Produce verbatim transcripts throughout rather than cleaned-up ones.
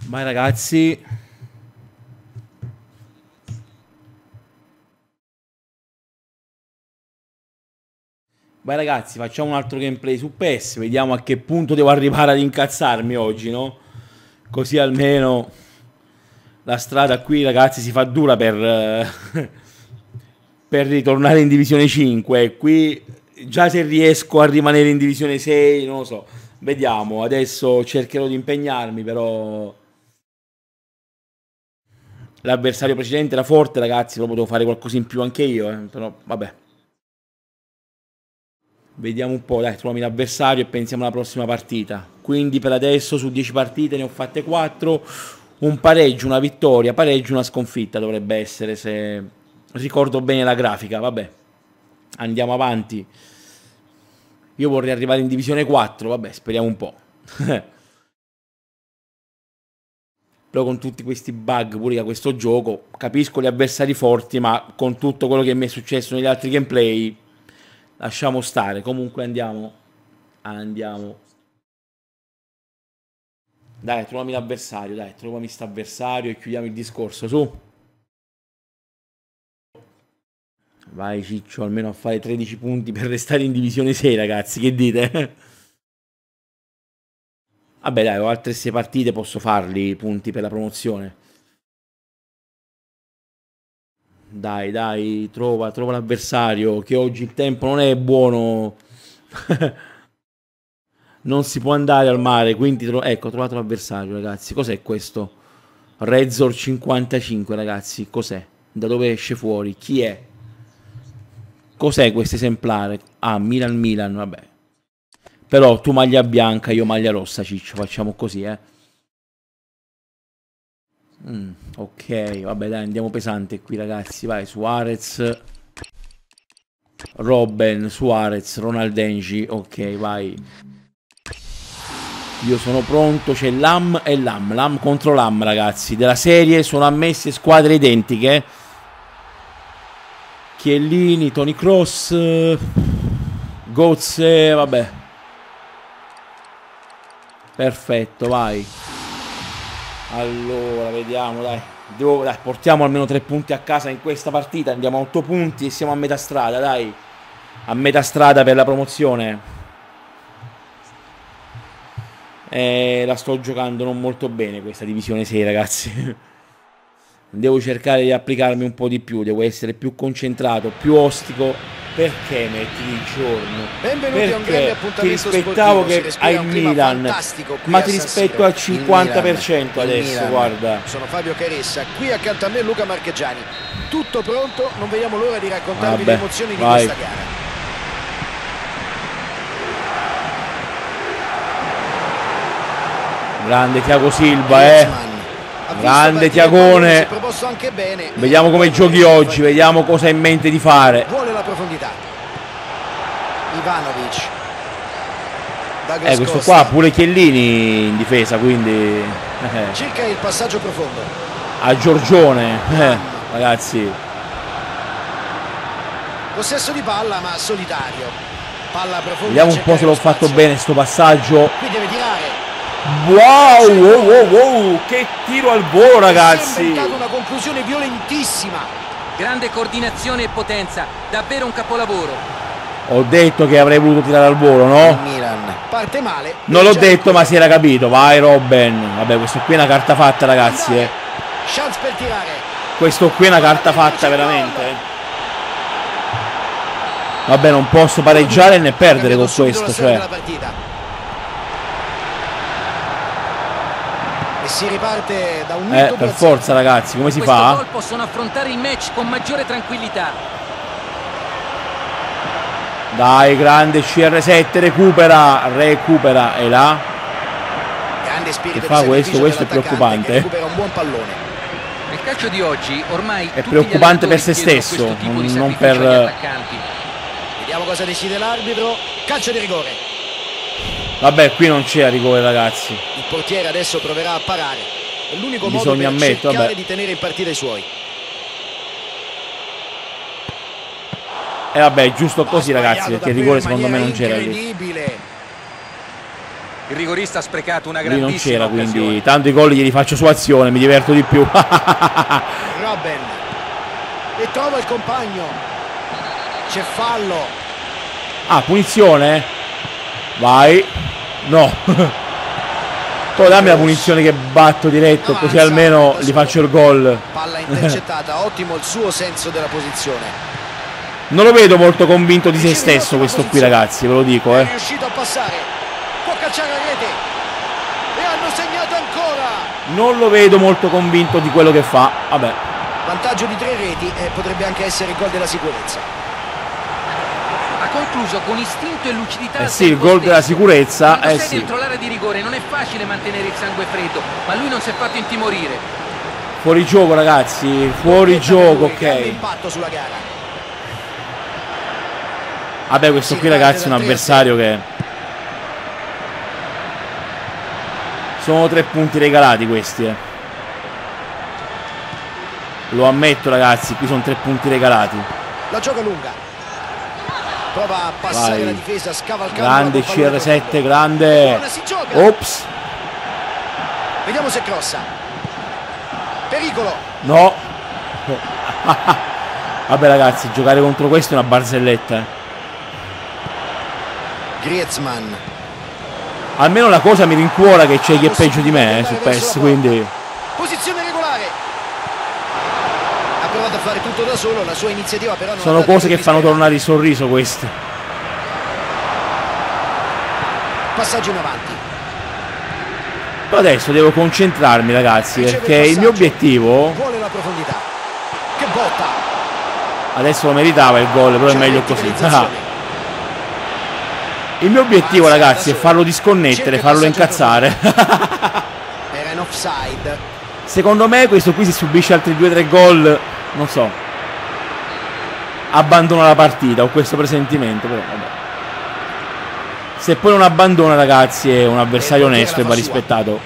Vai ragazzi. Vai ragazzi, facciamo un altro gameplay su P E S. Vediamo a che punto devo arrivare ad incazzarmi oggi, no? Così almeno la strada qui, ragazzi, si fa dura per, per ritornare in Divisione cinque. Qui già se riesco a rimanere in Divisione sei, non lo so. Vediamo, adesso cercherò di impegnarmi, però l'avversario precedente era forte, ragazzi, lo potevo fare qualcosa in più anche io, eh. Però vabbè. Vediamo un po', dai, troviamo l'avversario e pensiamo alla prossima partita. Quindi per adesso su dieci partite ne ho fatte quattro, un pareggio, una vittoria, pareggio, una sconfitta dovrebbe essere, se ricordo bene la grafica. Vabbè, andiamo avanti. Io vorrei arrivare in Divisione quattro, vabbè, speriamo un po'. Però con tutti questi bug pure da questo gioco, capisco gli avversari forti, ma con tutto quello che mi è successo negli altri gameplay, lasciamo stare. Comunque andiamo. Andiamo. Dai, trovami l'avversario, dai, trovami sto avversario e chiudiamo il discorso, su. Vai Ciccio, almeno a fare tredici punti per restare in Divisione sei, ragazzi, che dite? Vabbè dai, ho altre sei partite, posso farli punti per la promozione. Dai, dai, trova, trova l'avversario, che oggi il tempo non è buono. Non si può andare al mare, quindi tro ecco, ho trovato l'avversario, ragazzi. Cos'è questo? Redzor cinquantacinque, ragazzi, cos'è? Da dove esce fuori? Chi è? Cos'è questo esemplare? Ah, Milan Milan, vabbè. Però tu maglia bianca, io maglia rossa, Ciccio, facciamo così, eh. Mm, ok, vabbè dai, andiamo pesante qui, ragazzi. Vai, Suarez, Robben, Suarez, Ronaldengi. Ok, vai. Io sono pronto, c'è Lam e Lam, Lam contro Lam, ragazzi. Della serie sono ammesse squadre identiche. Chiellini, Toni Kroos, Gozze, vabbè. Perfetto, vai. Allora, vediamo, dai. Devo, dai, portiamo almeno tre punti a casa in questa partita. Andiamo a otto punti e siamo a metà strada, dai. A metà strada per la promozione. Eh, la sto giocando non molto bene questa Divisione sei, ragazzi. Devo cercare di applicarmi un po' di più. Devo essere più concentrato, più ostico. Perché metti di giorno? Benvenuti a un grande appuntamento ti rispettavo sportivo. che hai il Milan, ma ti rispetto al cinquanta per cento adesso, guarda. Sono Fabio Caressa, qui accanto a me Luca Marchegiani. Tutto pronto, non vediamo l'ora di raccontarvi Vabbè, le emozioni di vai. questa gara. Grande Thiago Silva, eh. Grande Tiagone. Vediamo come giochi oggi, vediamo cosa ha in mente di fare. Vuole la profondità. Ivanovic. Eh, questo qua pure Chiellini in difesa, quindi eh. Cerca il passaggio profondo. A Giorgione, eh, ragazzi. Possesso di palla ma solitario. Palla profonda. Vediamo un po' se l'ho fatto bene sto passaggio. Qui deve tirare. Wow, wow, wow, wow, che tiro al volo, ragazzi. È una conclusione violentissima. Grande coordinazione e potenza, davvero un capolavoro. Ho detto che avrei voluto tirare al volo, no? Il Milan parte male. Non l'ho detto, ma si era capito. Vai Robben. Vabbè, questo qui è una carta fatta, ragazzi, eh. Chance per tirare. Questo qui è una carta fatta, veramente. Vabbè, non posso pareggiare né perdere con questo, cioè. Si riparte da un eh, per forza, ragazzi, come si Questo fa? Gol possono affrontare il match con maggiore tranquillità. Dai, grande C R sette, recupera, recupera, e là? Grande spirito che fa questo? Questo è preoccupante. Recupera un buon pallone. Nel calcio di oggi ormai è preoccupante per se stesso, non, non per... Vediamo cosa decide l'arbitro. Calcio di rigore. Vabbè, qui non c'è rigore, ragazzi. Il portiere adesso proverà a parare. È l'unico modo Bisogna per ammetto, cercare vabbè. di tenere in partita i suoi. E eh, vabbè, è giusto così, ragazzi, perché il rigore secondo me non c'era lì. Il rigorista ha sprecato una Lì non grandissima c'era, quindi occasione. tanto i gol glieli faccio su azione, mi diverto di più. Robben e trova il compagno. C'è fallo. Ah, punizione? Vai. No. Poi dammi la punizione che batto diretto, così almeno gli faccio il gol. Palla intercettata, ottimo il suo senso della posizione. Non lo vedo molto convinto di se stesso questo qui, ragazzi, ve lo dico, È eh. riuscito a passare. Può calciare a rete. E hanno segnato ancora. Non lo vedo molto convinto di quello che fa. Vabbè. Vantaggio di tre reti e potrebbe anche essere il gol della sicurezza. Ha concluso con istinto e lucidità. Eh al sì, il tempo gol della stesso. sicurezza, Quando eh sei sì. dentro l'area di rigore non è facile mantenere il sangue freddo, ma lui non si è fatto intimorire. Fuori gioco, ragazzi, fuori gioco, Grande ok. impatto sulla gara. Vabbè, questo Si qui, parte ragazzi, è un da tre a avversario che... Sono tre punti regalati questi, eh. Lo ammetto, ragazzi, qui sono tre punti regalati. La gioca lunga. Prova a passare Vai. la difesa scavalcando. Grande la C pallone R sette, profondo. grande. Buona, si gioca. Ops. Vediamo se crossa. Pericolo. No. Vabbè, ragazzi, giocare contro questo è una barzelletta, eh. Griezmann. Almeno la cosa mi rincuora che c'è chi è peggio di me, eh, su P E S, quindi... Posizione regolare. Ha provato a fare tutto da solo, la sua iniziativa però non Sono ha dato cose che frutti fanno sperati. tornare il sorriso queste. Passaggio in avanti. Però adesso devo concentrarmi, ragazzi, Riceve perché il il mio passaggio. obiettivo... Vuole la profondità. Che botta. Adesso lo meritava il gol, però è C'è meglio così. verticalizzazione. Il mio obiettivo, ragazzi, è farlo disconnettere, farlo incazzare. Era in offside. Secondo me questo qui, se subisce altri due tre gol, non so, abbandona la partita, ho questo presentimento, però vabbè. Se poi non abbandona, ragazzi, è un avversario E il onesto e va portiere la fa rispettato.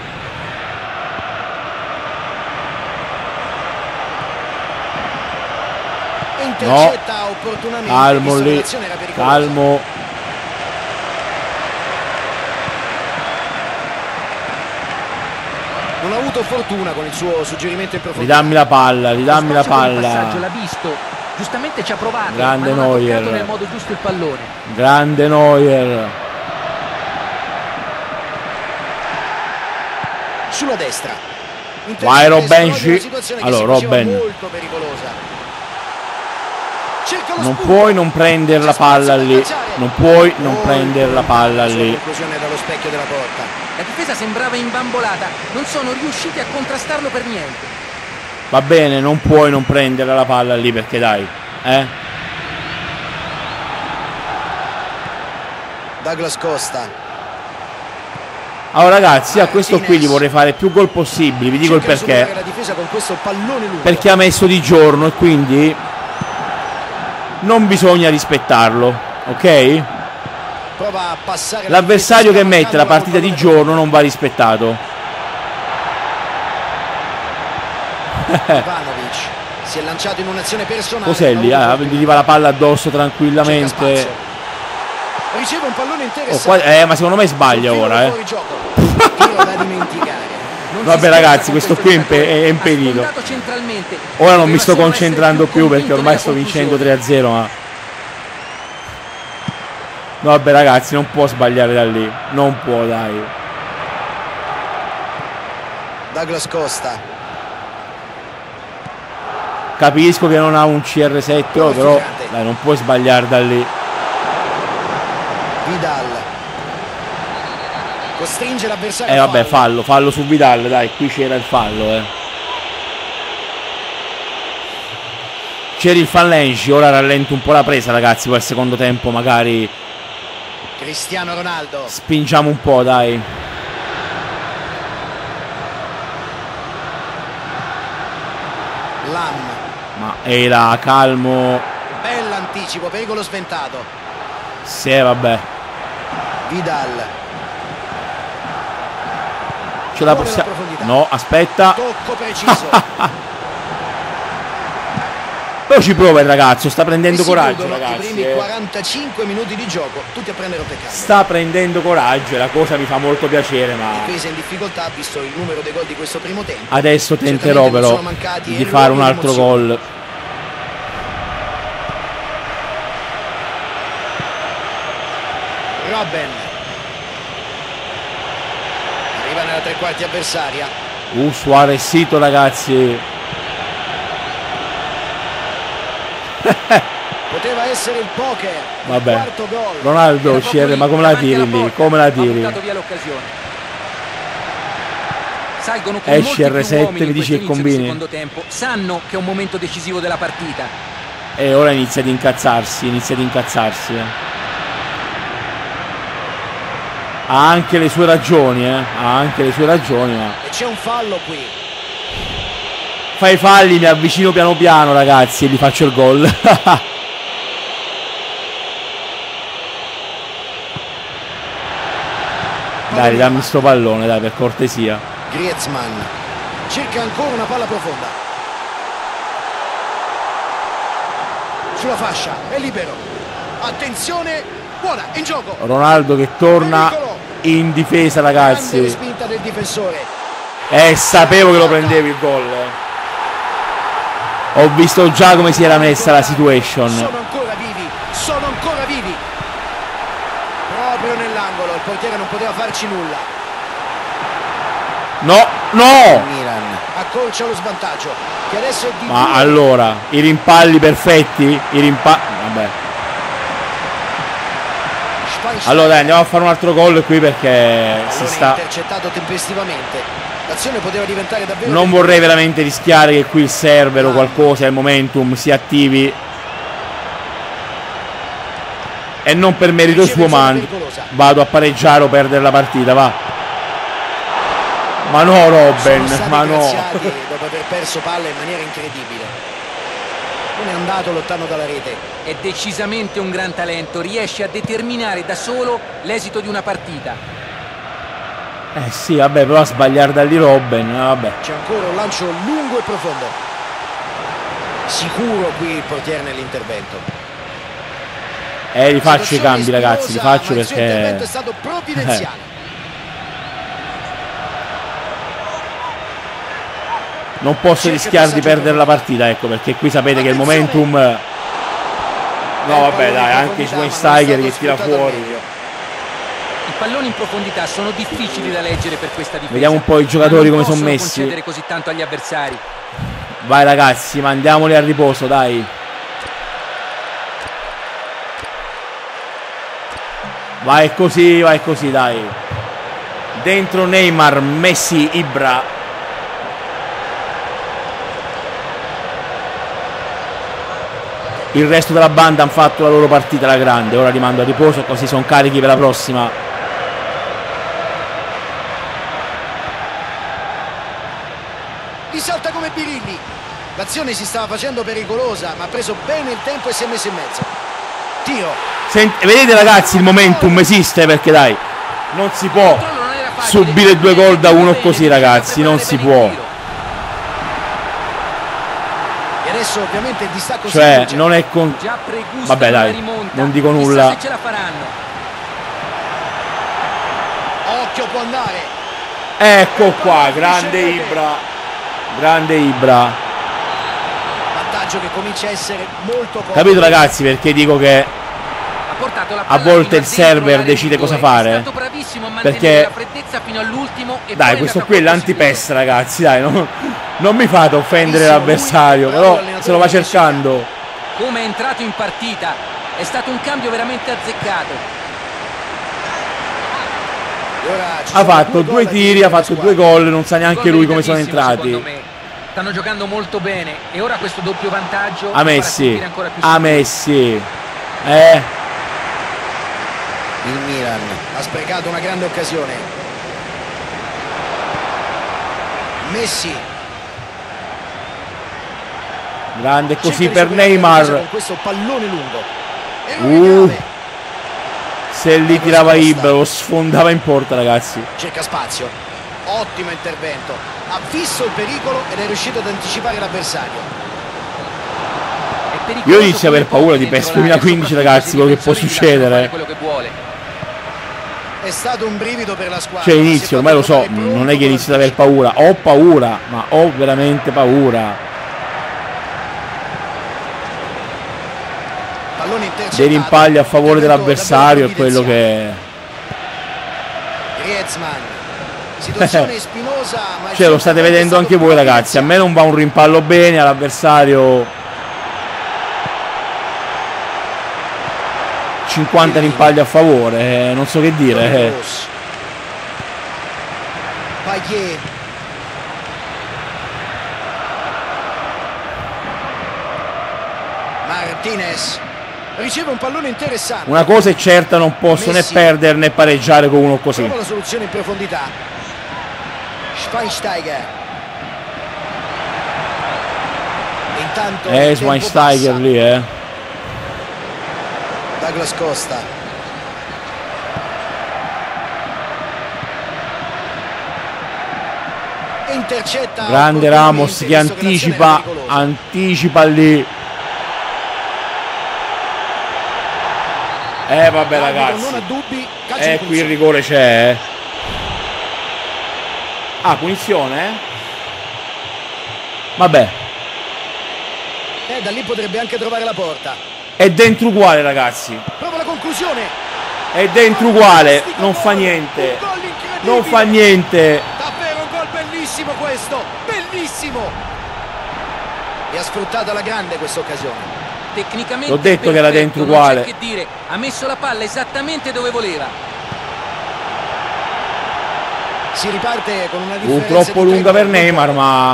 E intercetta opportunamente. Calmo visto che lì, l'azione era pericolosa. calmo. Non ha avuto fortuna con il suo suggerimento in profondità. Ridammi la palla, ridammi la Lo spazio per il passaggio palla. l'ha visto, giustamente ci ha provato, Grande ma non ha Neuer. toccato nel modo giusto il pallone. Grande Neuer. Sulla destra. Vai, Robben. Una situazione che Allora, si faceva Robben. molto pericolosa. Cerca lo Non spunto. puoi non prendere la C'è spazio palla per lì. calciare. Non puoi non Oh, prendere la palla la sua lì. conclusione dallo specchio della porta. La difesa sembrava imbambolata, non sono riusciti a contrastarlo per niente. Va bene, non puoi non prendere la palla lì, perché dai, eh? Douglas Costa. Allora, ragazzi, a questo qui gli vorrei fare più gol possibili, vi dico il Cerca di superare perché. la difesa con questo pallone lungo. Perché ha messo di giorno e quindi non bisogna rispettarlo, ok? Prova a passare la L'avversario difesa che mette la scavalcando partita di pallone giorno non va rispettato. profondo. Ivanovic si è lanciato in un'azione personale. Cos'è lì? ha Ah, avuto gli arriva la palla addosso tranquillamente. Cerca spazio. Riceve un pallone Oh, interessante. qua- eh, ma secondo me sbaglia Sul tiro ora, eh. fuori gioco. Tiro da dimenticare. Non Vabbè, si scherza ragazzi, con questo questo qui è impe- giocatore. è impedito. Ha sfondato centralmente. Ora non Doveva mi sto solo concentrando essere più perché convinto ormai nella sto vincendo conclusione. tre a zero, ma... No, vabbè, ragazzi, non può sbagliare da lì. Non può, dai. Douglas Costa. Capisco che non ha un C R sette, oh, però dai, non puoi sbagliare da lì. Vidal. Costringe l'avversario. Eh a vabbè, fallo. fallo, fallo su Vidal, dai, qui c'era il fallo, eh. C'era il Fallenci, ora rallento un po' la presa, ragazzi, poi al secondo tempo magari Cristiano Ronaldo. spingiamo un po', dai. Lam. Ma era calmo. Bell'anticipo, pericolo sventato. Sì, vabbè. Vidal. Ce la Vuole possiamo... la profondità. No, aspetta. Tocco preciso. Però ci prova il ragazzo, sta prendendo E si coraggio, chiudono ragazzi. I primi eh. quarantacinque minuti di gioco, tutti a prendere peccati. Sta prendendo coraggio e la cosa mi fa molto piacere, ma Difesa in difficoltà visto il numero dei gol di questo primo tempo. adesso tenterò Certamente non però sono mancati di fare un errori e altro emozioni. gol. Robben arriva nella tre quarti avversaria. Uh, Suarezito, ragazzi. Poteva essere il poker. Vabbè. Il quarto gol. Ronaldo, Era C proprio R, lì, ma come la davanti alla tiri lì? porta. Come la Ha tiri? buttato via l'occasione. Salgono con Esci molti più R sette, uomini mi in dici questo che inizio di combini? secondo tempo. Sanno che è un momento decisivo della partita. E ora inizia ad incazzarsi, inizia ad incazzarsi. eh. Ha anche le sue ragioni, eh. Ha anche le sue ragioni, ma E c'è un fallo qui. fai i falli, mi avvicino piano piano, ragazzi, e gli faccio il gol. Dai, dammi sto pallone, dai, per cortesia. Griezmann cerca ancora una palla profonda. Sulla fascia, è libero. Attenzione, buona, in gioco. Ronaldo che torna Pericolo. in difesa, Grande ragazzi. respinta del difensore. Eh, sapevo che lo prendevi il gol. eh. Ho visto già come si era messa la situation. Sono ancora vivi, sono ancora vivi. Proprio nell'angolo, il portiere non poteva farci nulla. No, no! Milan accorcia lo svantaggio, che adesso è di Ma due. allora, i rimpalli perfetti? I rimpalli... Vabbè. Schweinsteiger. Allora dai, andiamo a fare un altro gol qui perché si Pallone sta... intercettato tempestivamente. L'azione poteva diventare davvero Non vorrei veramente rischiare che qui il server o qualcosa, il momentum si attivi. E non per merito suo, ma vado a pareggiare o perdere la partita, va. Ma no, Sono Robben, stati ma no. graziati dopo aver perso palla in maniera incredibile. Non è andato lontano dalla rete. È decisamente un gran talento, riesce a determinare da solo l'esito di una partita. Eh sì, vabbè, però a sbagliare da lì Robben, eh, vabbè. C'è ancora un lancio lungo e profondo. Sicuro qui il portiere nell'intervento. Eh, li faccio i Situazione cambi, ragazzi, li spinosa, faccio ma il suo intervento è perché... stato provvidenziale. Non posso rischiare di perdere la partita, ecco, perché qui sapete che il momentum... No, vabbè, dai, anche Schweinsteiger che tira fuori. I palloni in profondità sono difficili da leggere per questa difesa. Vediamo un po' i giocatori ma non come sono possono messi. concedere così tanto agli avversari. Vai ragazzi, mandiamoli a riposo, dai. Vai così, vai così, dai. Dentro Neymar, Messi, Ibra. Il resto della banda hanno fatto la loro partita alla grande. Ora li mando a riposo, così sono carichi per la prossima. Risalta come Birilli. L'azione si stava facendo pericolosa, ma ha preso bene il tempo e si è messo in mezzo. Tiro. Senti, vedete ragazzi, il momentum esiste, perché dai, non si può subire due gol da uno così, ragazzi, non si può. E adesso ovviamente il distacco si Cioè, riduce. non è con... Già pregustano Vabbè, la dai, rimonta. non dico Chissà nulla. se ce la faranno. Occhio, può andare. Ecco qua, grande Ibra. Grande Ibra. Vantaggio che comincia a essere molto comodo. Capito ragazzi perché dico che Ha portato la a palla volte il fino a dentro server l'area decide di cosa rigore. fare? È stato bravissimo a mantenere Perché- la freddezza fino all'ultimo e dai, poi questo è qui è andato a l'anti-pes colpo ragazzi, dai, non, non mi fate offendere Bravissimo l'avversario, lui, però bravo se lo va allenatore, cercando. sicuro. Come è entrato in partita è stato un cambio veramente azzeccato. E ora ci Ha sono fatto due due gol tiri, da ha fatto squadra. due gol, non sa neanche Gol lui come sono meritatissimo, secondo entrati. me. Stanno giocando molto bene e ora questo doppio vantaggio A farà Messi, sentire ancora più a sicuro. Messi. Eh, Il Milan ha sprecato una grande occasione. Messi grande così cerca di per superare la difesa Neymar. con questo pallone lungo. E Uh. grave. Se lì tirava Ibra lo sfondava in porta ragazzi. Cerca spazio. Ottimo intervento. Ha visto il pericolo ed è riuscito ad anticipare l'avversario. pericoloso. Io inizio ad aver paura di PES duemilaquindici, ragazzi, quello che può succedere. Quello che vuole. È stato un brivido per la squadra. Cioè inizio, ormai lo so, non è che inizio ad aver paura, ho paura, ma ho veramente paura. Pallone intercettato. Dei rimpalli a favore dell'avversario è quello che... Griezmann. Situazione spinosa, ma cioè lo state vedendo anche voi, ragazzi, a me non va un rimpallo bene, all'avversario cinquanta rimpalli a favore, eh, non so che dire. Eh. Payet. Martinez riceve un pallone interessante. Una cosa è certa, non posso né perdere né pareggiare con uno così. Trova la soluzione in profondità. Schweinsteiger. Intanto Eh, Schweinsteiger lì, eh. Douglas Costa. Intercetta. Grande Ramos che anticipa, anticipa lì. Eh vabbè ragazzi, eh qui il rigore c'è, eh. Ah, punizione, eh? Vabbè. Eh, da lì potrebbe anche trovare la porta. È dentro uguale, ragazzi. Prova la conclusione. È dentro uguale, non fa niente. Non fa niente. Davvero un gol bellissimo questo, bellissimo. E ha sfruttato alla grande questa occasione. Tecnicamente l'ho detto perfetto, che era dentro non uguale. c'è che dire, ha messo la palla esattamente dove voleva. Si riparte con una differenza Purtroppo lunga per Neymar, ma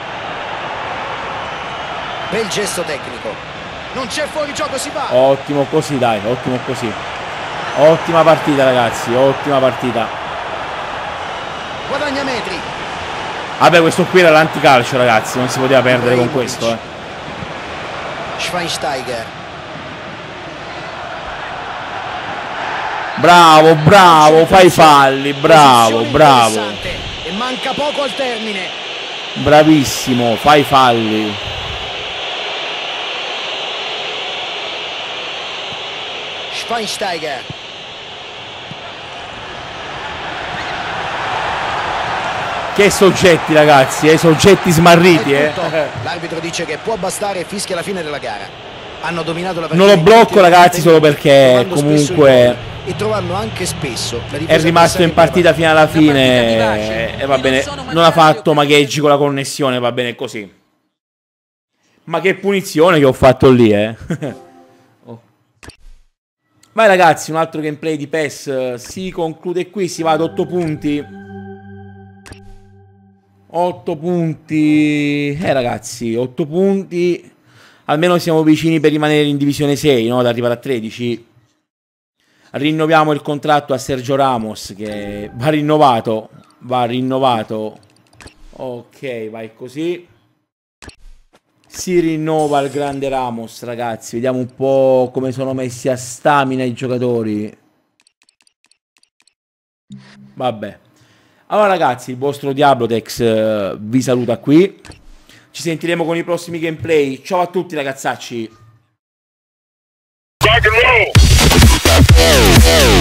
bel gesto tecnico. Non c'è fuori gioco, si va. ottimo così, dai, ottimo così. Ottima partita, ragazzi, ottima partita. Guadagna metri. Vabbè, questo qui era l'anticalcio, ragazzi, non si poteva perdere con questo, eh. Schweinsteiger. Bravo, bravo, fai falli, bravo, bravo. E manca poco al termine. Bravissimo, fai falli. Schweinsteiger. Che soggetti, ragazzi, eh, soggetti smarriti, eh. L'arbitro dice che può bastare e fischia la fine della gara. Hanno dominato la partita. Non lo blocco, ragazzi, solo perché comunque e trovando anche spesso è rimasto in partita fino alla fine e va bene, non ha fatto magheggi con la connessione, va bene così. Ma che punizione che ho fatto lì, eh. Oh. Vai ragazzi, un altro gameplay di PES si conclude qui, si va ad otto punti. otto punti, eh ragazzi, otto punti. Almeno siamo vicini per rimanere in divisione sei, no? Ad arrivare a tredici. Rinnoviamo il contratto a Sergio Ramos, che va rinnovato. Va rinnovato. Ok, vai così. Si rinnova il grande Ramos, ragazzi. Vediamo un po' come sono messi a stamina i giocatori. Vabbè. Allora ragazzi, il vostro Diablotex uh, vi saluta qui. Ci sentiremo con i prossimi gameplay. Ciao a tutti ragazzacci.